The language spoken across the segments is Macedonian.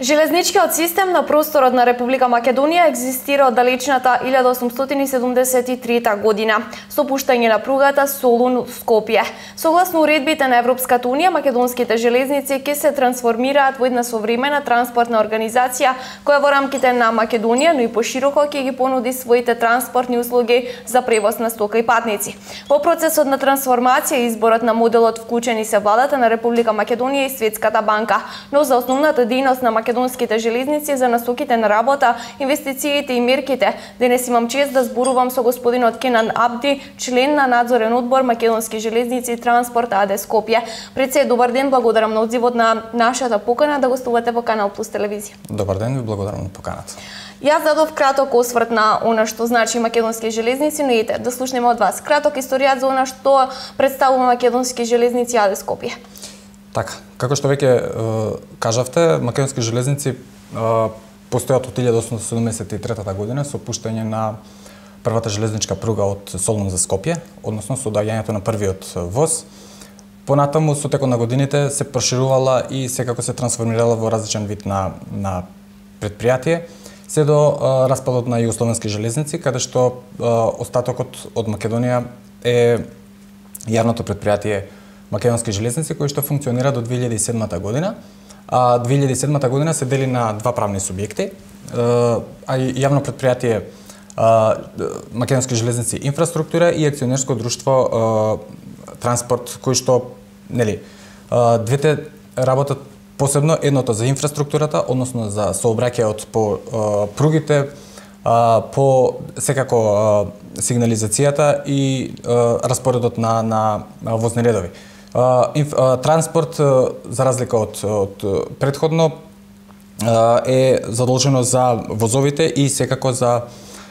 Железничкиот систем на просторот на Република Македонија екзистира од далечната 1873 година, со пуштање на пругата Солун-Скопје. Согласно уредбите на Европската унија, македонските железници ќе се трансформираат во една современа транспортна организација која во рамките на Македонија, но и пошироко ќе ги понуди своите транспортни услуги за превоз на стока и патници. Во процесот на трансформација изборот на моделот вклучени се владата на Република Македонија и Светската банка, но за основната дејност на македонските железници, за насоките на работа, инвестициите и мерките, денес имам чест да зборувам со господинот Кенан Абди, член на надзорен одбор Македонски железници и транспорт АД Скопје. Пред се, добар ден, благодарам на одзивот на нашата покана да гостувате во Канал Плюс телевизија. Добар ден, ви благодарам на поканата. Јас дадов краток осврт на она што значи Македонски железници, но ете да слушнеме од вас краток историјат за она што представува Македонски железници АД Скопје. Така, како што веќе кажавте, Македонски железници постојат од 1873 година со пуштање на првата железничка пруга од Солун за Скопје, односно со доаѓањето на првиот воз. Понатаму со текот на годините се проширувала и секако се трансформирала во различен вид на предпријатие, се до распадот на Југословенски железници, каде што остатокот од Македонија е јавното предпријатие Македонски железници, кои што функционира до 2007 година. 2007 година се дели на два правни субјекти, а јавно предпријатие Македонски железници инфраструктура и акционерско друштво транспорт, кои што двете работат посебно, едното за инфраструктурата, односно за сообраќајот по пругите, по секако сигнализацијата и распоредот на возни редови. Транспорт, за разлика од претходно, е задолжено за возовите и секако за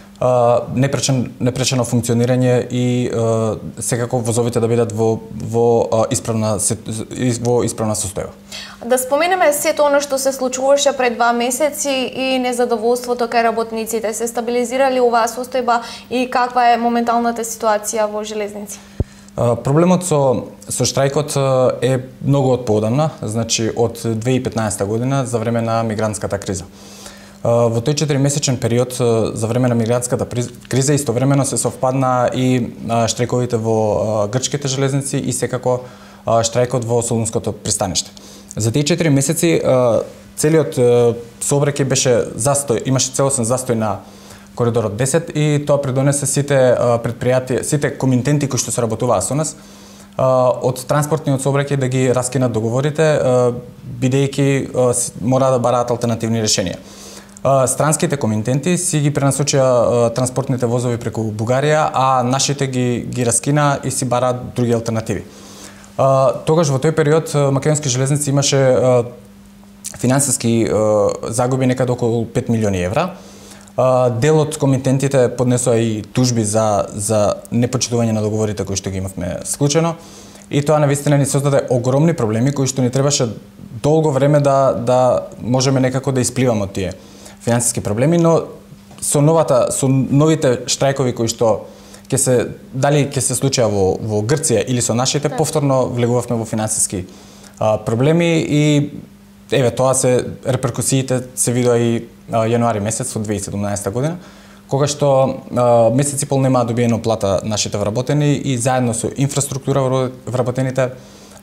непречено функционирање и секако возовите да бидат во исправна состојба. Да споменеме сето оно што се случуваше пред 2 месеци и незадоволството кај работниците. Се стабилизирали оваа состојба и каква е моменталната ситуација во железници? Проблемот со штрајкот е многу од поодамна, значи од 2015 година за време на мигрантската криза. Во тој 4-месечен период за време на мигрантската криза истовремено се совпадна и штрајковите во грчките железници и секако штрајкот во Солунското пристаниште. За тие 4 месеци целиот сообраќај беше застој, имаше целосен застој на коридорот 10 и тоа придонесе сите предпријатија, сите комитенти кои што се работуваа со нас од транспортниот сообраќај да ги раскинат договорите, бидејќи мора да бараат алтернативни решенија. Странските комитенти си ги пренасочија транспортните возови преку Бугарија, а нашите ги раскина и си бараат други алтернативи. Тогаш во тој период Македонски железници имаше финансиски загуби некаде околу 5 милиони евра. Дел од комитентите поднесоа и тужби за непочитување на договорите кои што ги имавме склучено. И тоа навистина ни создаде огромни проблеми кои што ни требаше долго време да можеме некако да испливаме од тие финансиски проблеми, но со новите штрајкови кои што дали ќе се случија во Грција или со нашите, повторно влегувавме во финансиски проблеми и еве тоа реперкусиите се видоа и јануари месец од 2017 година, кога што месец и пол немаа добиено плата нашите вработени и заедно со инфраструктура вработените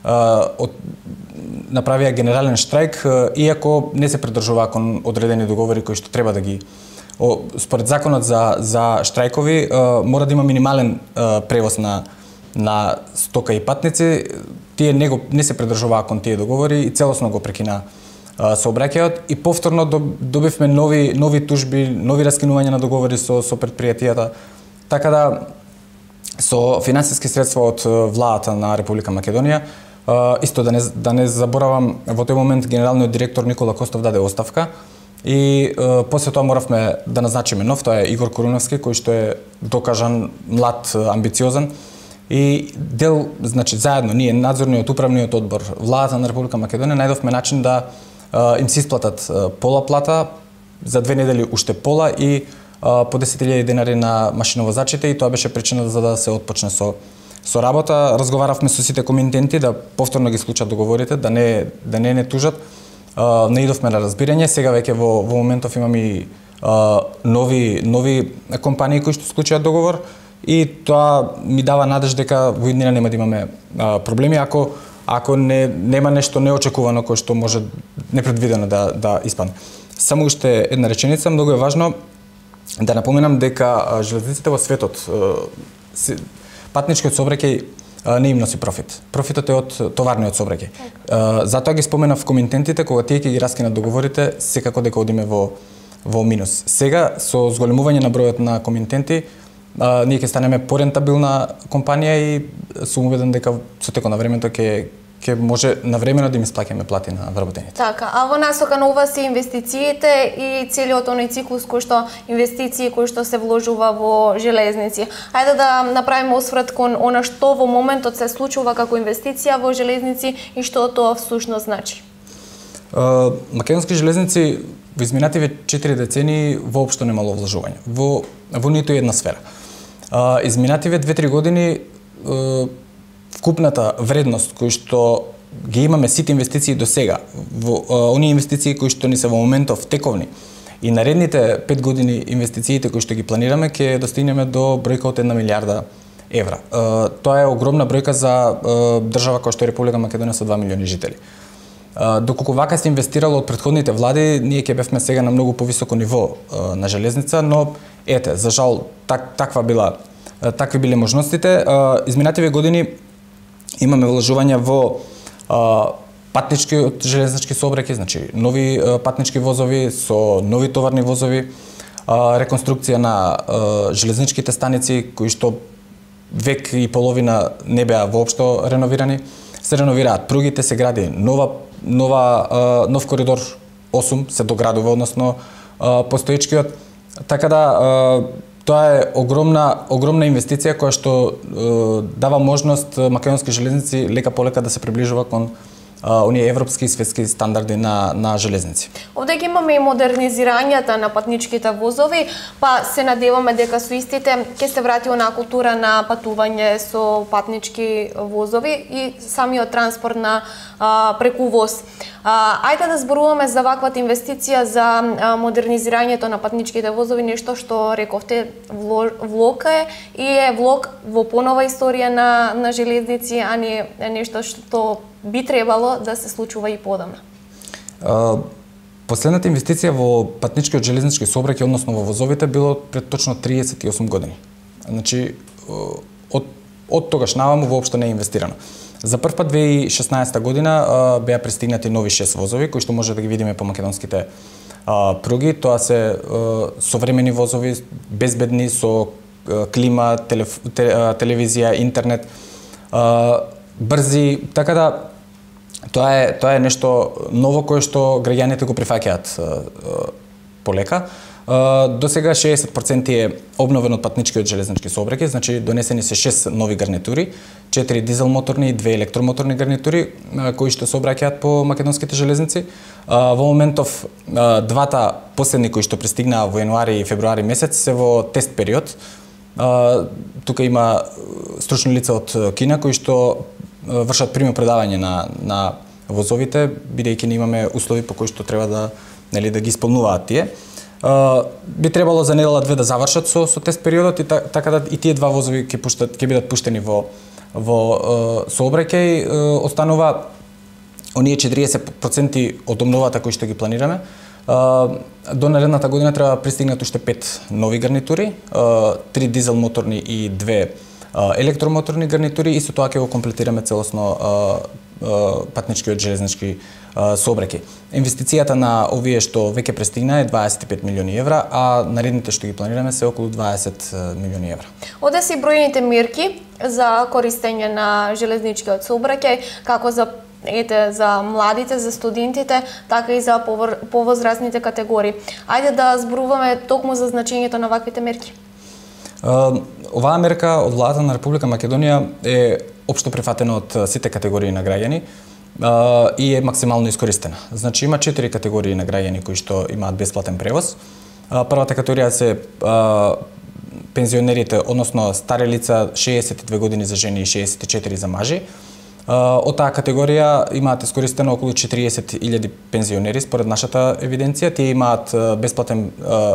направија генерален штрајк, иако не се придржуваа кон одредени договори кои што треба да ги според законот за штрајкови мора да има минимален превоз на стока и патници. Тие не се придржуваа кон тие договори и целосно го прекина сообраќајот и повторно добивме нови тужби, нови раскинувања на договори со предпријатијата. Така да со финансиски средства од владата на Република Македонија, исто да не заборавам, во тој момент генералниот директор Никола Костов даде оставка и после тоа моравме да назначиме нов, тоа е Игор Коруновски, кој што е докажан млад, амбициозен. И значи заедно ние, надзорниот управниот одбор, владата на Република Македонија, најдовме начин да им се исплатат пола плата, за 2 недели уште пола и по 10.000 денари на машиновозачите и тоа беше причина за да се отпочне со работа. Разговаравме со сите комитенти да повторно ги склучат договорите, да не тужат. наидовме на разбирање. Сега веќе во моментов имаме и нови компании кои што склучуваат договор и тоа ми дава надеж дека во иднина нема да имаме проблеми ако нема нешто неочекувано кое што може непредвидено да испадне. Само уште една реченица, многу е важно да напоменам дека железниците во светот, патничкиот сообраќај не им носи профит. Профитот е од товарниот сообраќај. Затоа ги споменав комитентите, кога тие ќе ги раскинат договорите, секако дека одиме во минус. Сега, со зголемување на бројот на комитенти, ние ќе станеме порентабилна компанија и сум убеден дека со текот на времето ќе може навремено да им исплаќаме плати на вработените. Така, а во насока на ова се инвестициите и целиот оној циклус кој што инвестиции кои што се вложува во железници. Хајде да направиме осврт кон она што во моментот се случува како инвестиција во железници и што тоа всушност значи. Македонски железници во изминативе 4 децении воопшто немало вложување во ниту една сфера. Изминативе 2-3 години вкупната вредност кои што ги имаме сите инвестиции до сега, во оние инвестиции кои што ни се во моментов тековни и наредните 5 години инвестициите кои што ги планираме ќе достигнеме до бројка од 1 милијарда евра. Тоа е огромна бројка за држава која што е Република Македонија со 2 милиони жители. Доколку вака се инвестирало од претходните влади, ние ќе бевме сега на многу повисоко ниво на железница, но ете, за жал такви биле можностите. Изминативе години имаме вложувања во патничкиот железнички сообраќај, значи нови патнички возови со нови товарни возови, реконструкција на железничките станици кои што век и половина не беа воопшто реновирани. Се реновираат пругите, се гради нов коридор 8 се доградува, односно постоечкиот. Така да тоа е огромна инвестиција која што дава можност македонски железници лека полека да се приближува кон оние европски и светски стандарди на железници. Овде ги имаме и модернизирањата на патничките возови, па се надеваме дека со истите ќе се врати онаа култура на патување со патнички возови и самиот транспорт на преку воз. Ајде да зборуваме за ваквата инвестиција за модернизирањето на патничките возови, нешто што рековте влог е и е влог во понова историја на железници, а не нешто што би требало да се случува и подамна. Последната инвестиција во патничкиот железнички сообраќај, односно во возовите, било пред точно 38 години. Значи, од тогаш наваму воопшто не е инвестирано. За прв пат 2016 година беа пристигнати нови 6 возови, кои што може да ги видиме по македонските пруги. Тоа се современи возови, безбедни, со клима, телевизија, интернет, брзи, така да тоа е нешто ново кое што граѓаните го прифаќаат полека. До сега 60% е обновен од патничкиот железнички сообраќај, значи донесени се 6 нови гарнитури, 4 дизел моторни и 2 електромоторни гарнитури кои што сообраќаат по македонските железници. Во моментов двата последни кои што пристигнаа во јануари и февруари месец се во тест период. Тука има стручни лица од Кина кои што вршат примопредавање на возовите, бидејќи не имаме услови по кои што треба да ги исполнуваат тие. Би требало за недела-две да завршат со тест периодот и така да и тие два возови ќе бидат пуштени во сообраќај. Останува оние 40% од обновата кои што ги планираме. До наредната година треба да пристигнат уште 5 нови гарнитури, 3 дизел моторни и 2 електромоторни гарнитури и со тоа ќе го комплетираме целосно патничкиот железнички сообраќај. Инвестицијата на овие што веќе пристигна е 25 милиони евра, а наредните што ги планираме се околу 20 милиони евра. Оде се бројните мерки за користење на железничкиот сообраќај, како за младите, за студентите, така и за повозрастните категории. Ајде да зборуваме токму за значењето на ваквите мерки. Оваа мерка од владата на Република Македонија е општо прифатена од сите категории на граѓани и е максимално искористена. Значи има 4 категории на граѓани кои што имаат бесплатен превоз. Првата категорија се пензионерите, односно стари лица 62 години за жени и 64 за мажи. Од таа категорија имаат искористено околу 40.000 пензионери според нашата евиденција. Тие имаат бесплатен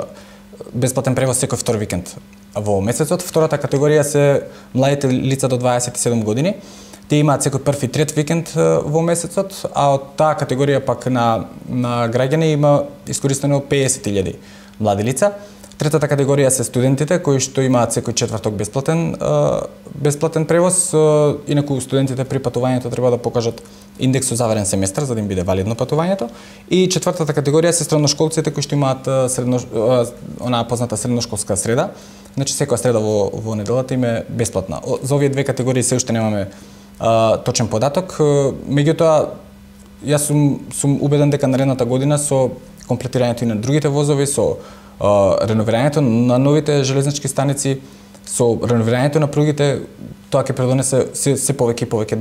превоз секој втор викенд во месецот. Втората категорија се младите лица до 27 години. Тие имаат секој први и трет викенд во месецот, а од таа категорија пак на граѓани има искористено 50.000 млади лица. Третата категорија се студентите кои што имаат секој четврток бесплатен превоз. Инаку студентите при патувањето треба да покажат индекс со заврен семестар за да им биде валидно патувањето. И четвртата категорија се средношколците кои што имаат онаа позната средношколска среда. Значи секоја среда во неделата им е бесплатна. За овие две категории се уште немаме точен податок. Меѓутоа, јас сум убеден дека наредната година со комплетирањето и на другите возови, со реновирањето на новите железнички станици, со реновирањето на пругите, тоа ќе предонесе се повеќе и повеќе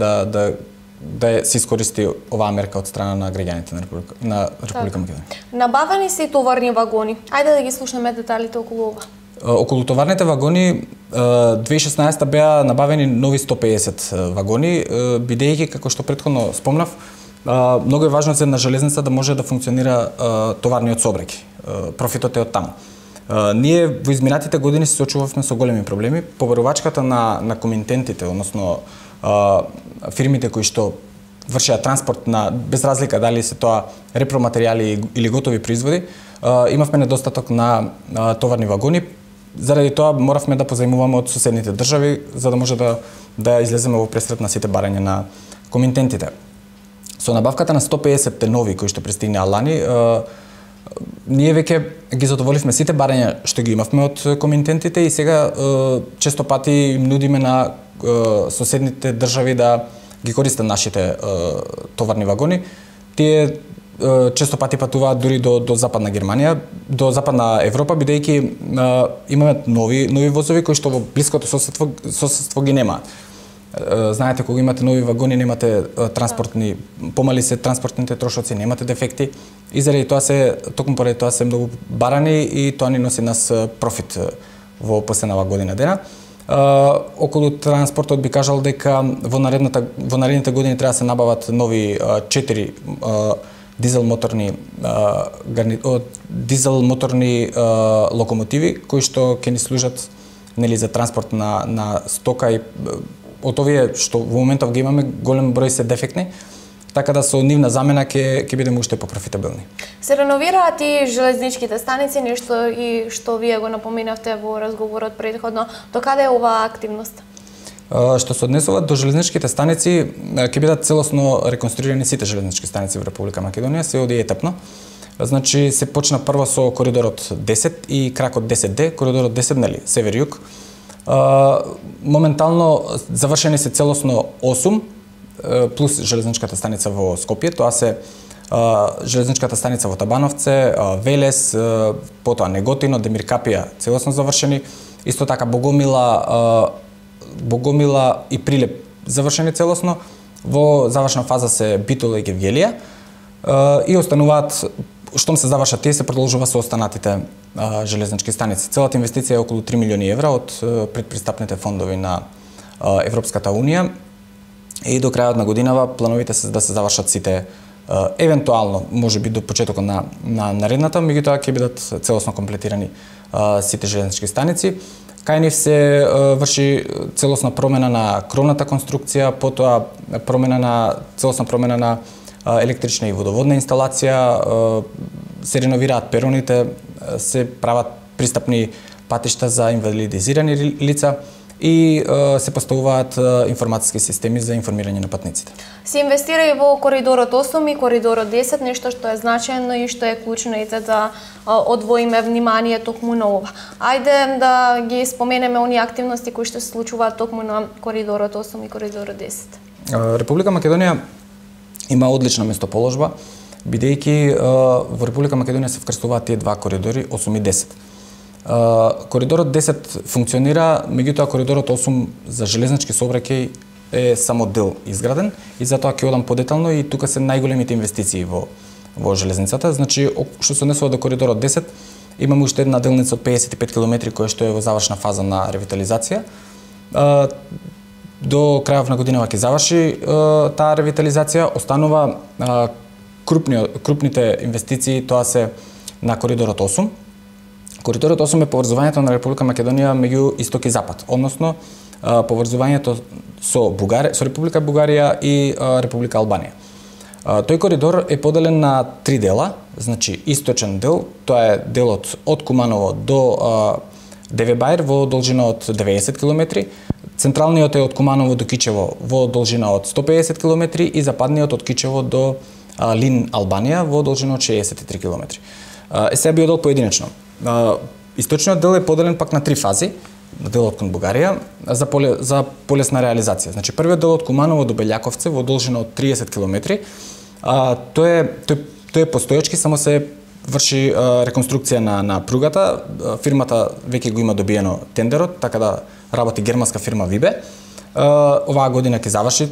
да се искористи оваа мерка од страна на граѓаните на Република Македонија. Набавени се и товарни вагони. Ајде да ги слушнеме деталите околу ова. Околу товарните вагони 2016 беа набавени нови 150 вагони, бидејќи како што претходно спомнав, многу е важно за една железница да може да функционира товарниот сообраќај. Профитот е од таму. Ние во изминатите години се соочувавме со големи проблеми. Побарувачката на комитентите, односно фирмите кои што вршеа транспорт без разлика дали се тоа репроматеријали или готови производи, имавме недостаток на товарни вагони. Заради тоа моравме да позајмуваме од соседните држави за да може да излеземе во пресрет на сите барања на комитентите. Со набавката на 150 нови кои што пристигнаа лани, ние веќе ги задоволивме сите барања што ги имавме од комитентите и сега често пати им нудиме на соседните држави да ги користат нашите товарни вагони. Тие често пати патуваат дури до Западна Германија, до Западна Европа, бидејќи имаме нови возови кои што во блиското соседство ги немаат. Знаете, кога имате нови вагони, немате помали се транспортните трошоци, немате дефекти и заради тоа токму поради тоа се многу барани и тоа ни носи нас профит во последнава година дена. Околу транспортот би кажал дека во наредните години треба да се набават нови 4 дизел моторни локомотиви кои што ќе ни служат за транспорт на стока и од овие што во моментов ги имаме голем број се дефектни, така да со нивна замена ќе бидеме уште попрофитабилни. Се реновираат и железничките станици, нешто и што вие го напоминавте во разговорот претходно. До каде е оваа активност? Што се однесува до железничките станици, ќе бидат целосно реконструирани сите железнички станици во Република Македонија, се оди етапно. Значи се почна прво со коридорот 10 и кракот 10D, коридорот 10 север-југ. Моментално завршени се целосно 8 плюс железничката станица во Скопје, тоа се железничката станица во Табановце, Велес, потоа Неготино, Демиркапија целосно завршени, исто така Богомила и Прилеп завршени целосно, во завршна фаза се Битола и Гевгелија и остануваат, штом се завршат тие, се продолжува со останатите железнички станици. Целата инвестиција е околу 3 милиони евра од предпристапните фондови на Европската Унија и до крајот на годинава плановите се да се завршат сите, евентуално, можеби до почетокот на наредната, меѓутоа ќе бидат целосно комплетирани сите железнички станици. Кај нив се врши целосна промена на кровната конструкција, потоа целосна промена на електрична и водоводна инсталација, се реновираат пероните, се прават пристапни патишта за инвалидизирани лица и се поставуваат информатски системи за информирање на патниците. Се инвестира и во коридорот 8 и коридорот 10, нешто што е значајно и што е клучно и да одвоиме внимание токму на ова. Ајде да ги споменеме оние активности кои што се случуваат токму на коридорот 8 и коридорот 10. Република Македонија има одлична местоположба, бидејќи во Република Македонија се вкрстуваат тие два коридори 8 и 10. Коридорот 10 функционира, меѓутоа коридорот 8 за железнички сообраќај е само дел изграден и затоа ќе одам подетално и тука се најголемите инвестиции во железницата. Значи, што се однесува до коридорот 10, имаме уште една делница од 55 км која што е во завршна фаза на ревитализација. до крајот на годинава ќе заврши таа ревитализација, останува крупните инвестиции, тоа се на коридорот 8. Коридорот 8 е поврзувањето на Република Македонија меѓу исток и запад, односно поврзувањето со Република Бугарија и Република Албанија. Тој коридор е поделен на 3 дела, значи источен дел, тоа е делот од Куманово до Девебајр во должина од 90 км, централниот е од Куманово до Кичево во должина од 150 км и западниот од Кичево до Лин, Албанија во должина од 63 км. Сега би одел поединечно. Источниот дел е поделен пак на 3 фази, делот кон Бугарија, за полесна реализација. Значи првиот дел од Куманово до Белјаковце во должина од 30 км, тој е постоечки, само се врши реконструкција на пругата. Фирмата веќе го има добиено тендерот, така да работи германска фирма Вибе. Оваа година ќе заврши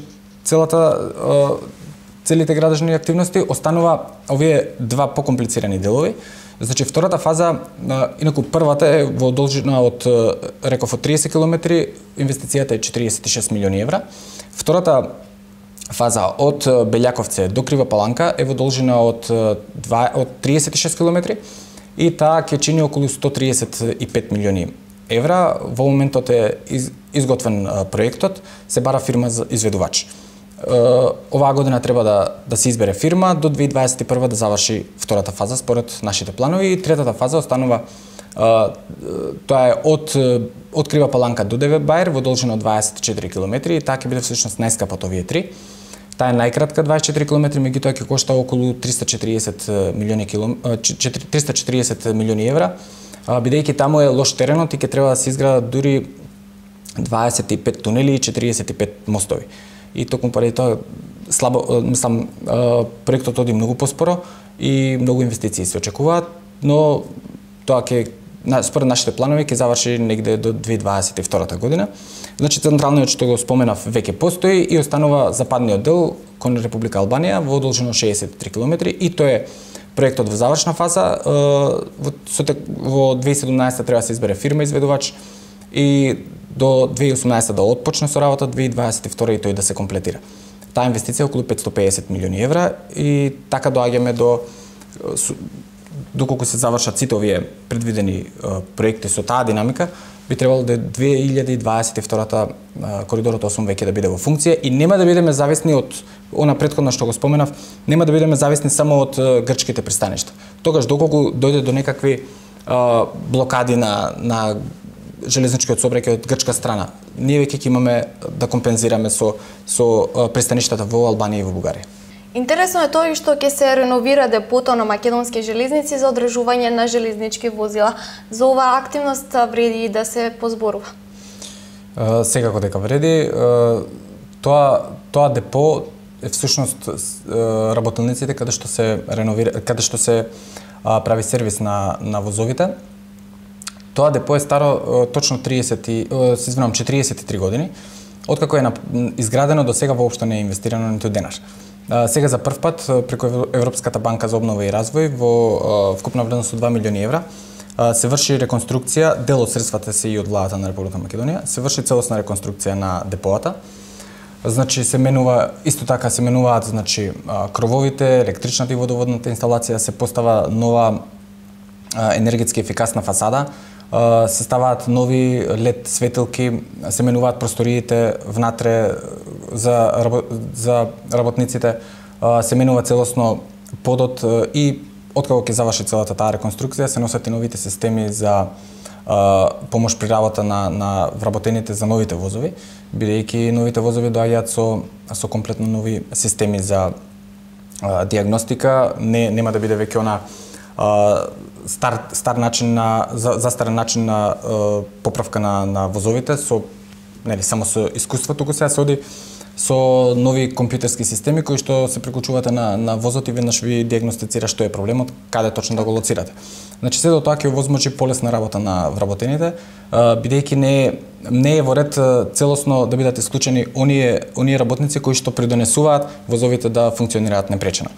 целите градежни активности. Останува овие два покомплицирани делови. Значи втората фаза, инаку првата е во должина од реков од 30 км, инвестицијата е 46 милиони евра. Втората фаза од Белјаковце до Крива Паланка е во должина од 36 км и таа ќе чини околу 135 милиони евра. Во моментот е изготвен проектот, се бара фирма за изведувач. Оваа година треба да се избере фирма, до 2021 да заврши втората фаза според нашите планови и третата фаза останува тоа е од Крива Паланка до Девебајр во должина од 24 км и таа ќе биде всушност најскапа од овие три. Таа е најкратка 24 км, меѓутоа ќе кошта околу 340 милиони евра, бидејќи таму е лош теренот и ќе треба да се изградат дури 25 тунели и 45 мостови. И токму поради тоа проектот оди многу поспоро и многу инвестиции се очекуваат, но тоа ќе според нашите планови ќе заврши негде до 2022 година. Значи централниот што го споменав веќе постои и останува западниот дел кон Република Албанија во должина 63 км и тоа е проектот во завршна фаза. Во 2017 треба да се избере фирма изведувач и до 2018 да отпочне со работа, 2022 и тој да се комплетира. Таа инвестиција е околу 550 милиони евра и така доаѓаме доколку се завршат сите овие предвидени проекти со таа динамика, би требало да 2022 коридорот 8 веќе да биде во функција и нема да бидеме зависни од она претходно што го споменав, нема да бидеме зависни само од грчките пристаништа. Тогаш доколку дојде до некакви блокади на железничкиот сообраќај од грчка страна, ние веќе ќе имаме да компензираме со пристаништата во Албанија и во Бугарија. Интересно е тоа и што ќе се реновира депото на македонски железници за одржување на железнички возила. За оваа активност вреди да се позборува? Секако дека вреди. Тоа депо е всушност работилниците каде што се реновира, каде што се прави сервис на возовите. Тоа депо е старо точно 43 години. Откако е изградено, до сега воопшто не е инвестирано ниту денар. Сега за прв пат преку Европската банка за обнова и развој во вкупна вредност од 2 милиони евра се врши реконструкција, дел од средствата се и од владата на Република Македонија, се врши целосна реконструкција на депоата. Значи се менува, исто така се менуваат значи крововите, електричната и водоводната инсталација, се постава нова енергетски ефикасна фасада, се ставаат нови LED светилки, се менуваат просториите внатре за работниците, се менува целосно подот и откако ќе заврши целата таа реконструкција, се носат и новите системи за помош при работа на вработените за новите возови, бидејќи новите возови доаѓаат со комплетно нови системи за диагностика, нема да биде веќе она стар начин застарен начин на поправка на возовите само со искуство, туку сега се оди со нови компјутерски системи кои што се приклучувате на возот и веднаш ви диагностицира што е проблемот, каде точно да го лоцирате. Значи се до тоа ќе овозможи полесна работа на вработените, бидејќи не е во ред целосно да бидат исклучени оние работници кои што придонесуваат возовите да функционираат непречено.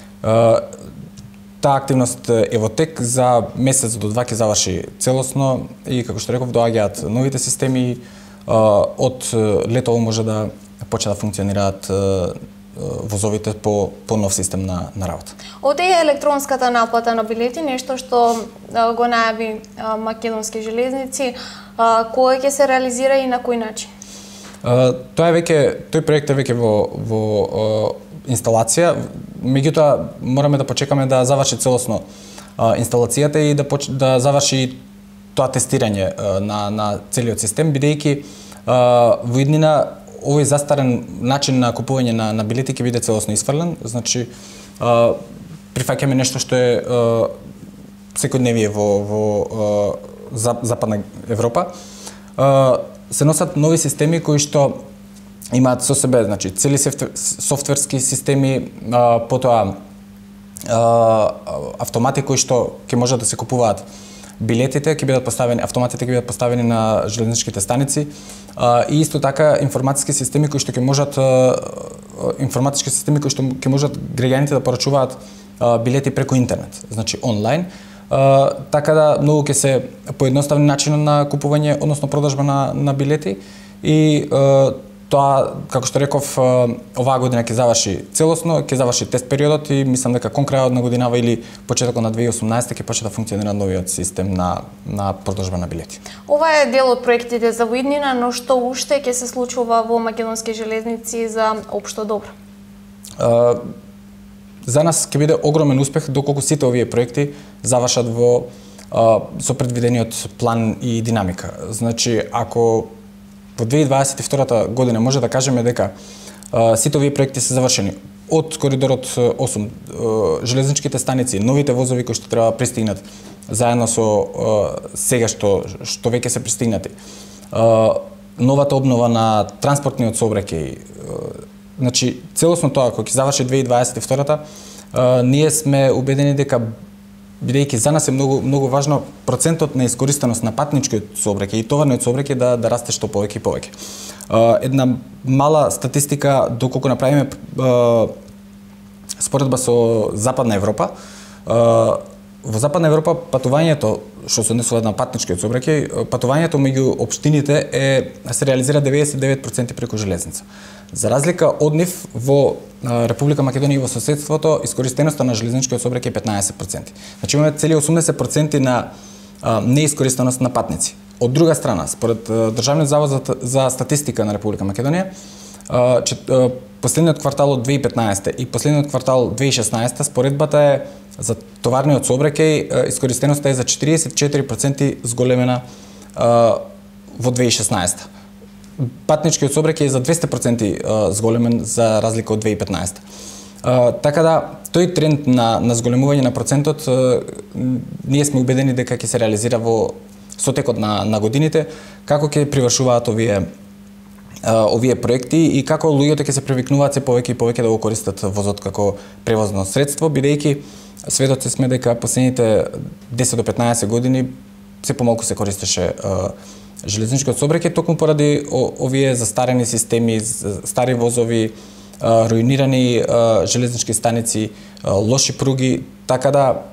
Таа активност е во тек, за месец до два ќе заврши целосно и како што реков доаѓаат новите системи, од летово може да почне да функционираат возовите по нов систем на работа. Од електронската наплата на билети, нешто што го најави Македонски железници, кога ќе се реализира и на кој начин? Тој проект е веќе во инсталација, меѓутоа мораме да почекаме да заврши целосно инсталацијата и да заврши тоа тестирање на целиот систем, бидејќи во иднина овој застарен начин на купување на билети ќе биде целосно исфрлен, значи прифаќаме нешто што е секојдневие во Западна Европа. Се носат нови системи кои што имаат со себе, значи цели софтверски системи, потоа автомати кои што ќе можат да се купуваат билетите, ќе бидат поставени, автоматите ќе бидат поставени на железничките станици, и исто така информатички системи кои што ќе можат граѓаните да порачуваат билети преку интернет, значи онлайн, така да многу ќе се поедноставни начинот на купување, односно продажба на билети, и тоа, како што реков, оваа година ќе заврши целосно, ќе заврши тест периодот и мислам дека кон крајот на годинава или почетокот на 2018 ќе почне да функционира новиот систем на продажба на билети. Ова е дел од проектите за во иднина, но што уште ќе се случува во Македонски железници за општо добро? За нас ќе биде огромен успех доколку сите овие проекти завршат со предвидениот план и динамика. Значи, ако во 2022 година може да кажеме дека сите овие проекти се завршени од коридорот 8, железничките станици, новите возови кои што треба да пристигнат заедно со сега што веќе се пристигнати, новата обнова на транспортниот сообраќај, значи целосно тоа кога ќе заврши 2022, ние сме убедени дека, бидејќи за нас е многу важно процентот на искористеност на патничкиот сообраќај и товарниот сообраќај да расте што повеќе и повеќе. Една мала статистика, доколку направиме споредба со Западна Европа, во Западна Европа патувањето, што се однесува на патничкиот сообраќај, патувањето меѓу општините се реализира 99% преку железница. За разлика од нив, во Република Македонија и во соседството, искористеноста на железничкиот сообраќај е 15%. Значи имаме цели 80% на неискористеност на патници. Од друга страна, според Државниот завод за статистика на Република Македонија, последниот квартал од 2015 и последниот квартал 2016, споредбата е за товарниот сообраќај, искористеноста е за 44% зголемена во 2016. Патничкиот сообраќај е за 200% зголемен за разлика од 2015. Така да, тој тренд на зголемување на процентот, ние сме убедени дека ќе се реализира во сотекот на годините, како ќе привршуваат овие проекти и како луѓето ќе се привикнуваат се повеќе и повеќе да го користат возот како превозно средство, бидејќи сведоци сме дека последните 10 до 15 години се помалку се користеше железничкиот сообраќај токму поради овие застарени системи, стари возови, руинирани железнички станици, лоши пруги, така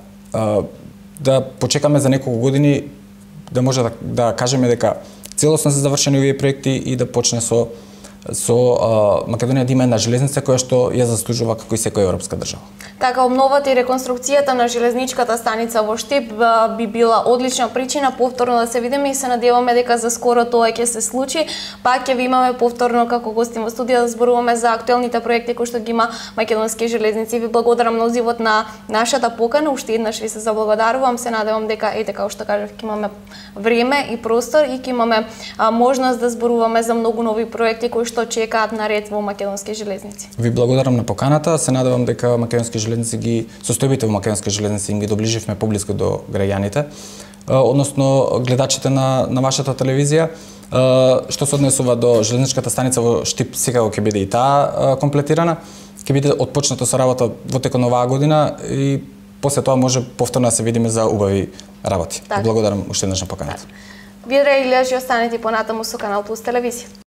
да почекаме за неколку години да може да кажеме дека целосно се завршени овие проекти и да почне со Македонија да има една железница која што ја заслужува како и секоја европска држава. Така, обновата и реконструкцијата на железничката станица во Штип би била одлична причина повторно да се видиме и се надеваме дека за скоро тоа ќе се случи. Пак ќе ви имаме повторно како гости во студија да зборуваме за актуелните проекти кои што ги има Македонски железници. Ви благодарам на узивот на нашата покана, уште еднаш ви се заблагодарувам. Се надевам дека како што кажав, ќе имаме време и простор и ќе имаме можност да зборуваме за многу нови проекти кои што чекаат на ред во Македонски железници. Ви благодарам на поканата. Се надевам дека Македонски железници состојбите во Македонски железници ги доближивме поблиску до граѓаните, односно гледачите на вашата телевизија. Што се однесува до железничката станица во Штип, секако ќе биде и таа комплетирана. Ќе биде отпочнато со работа во текот на оваа година и после тоа може повторно да се видиме за убави работи. Так. Благодарам уште еднаш на поканата. Вие, драги гледачи, останете понатаму со Канал Плюс телевизија.